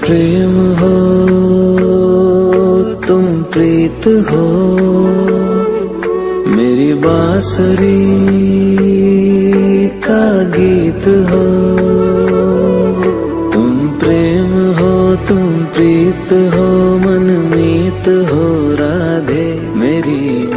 प्रेम हो तुम प्रीत हो, मेरी बांसुरी का गीत हो। तुम प्रेम हो तुम प्रीत हो, मनमीत हो राधे मेरी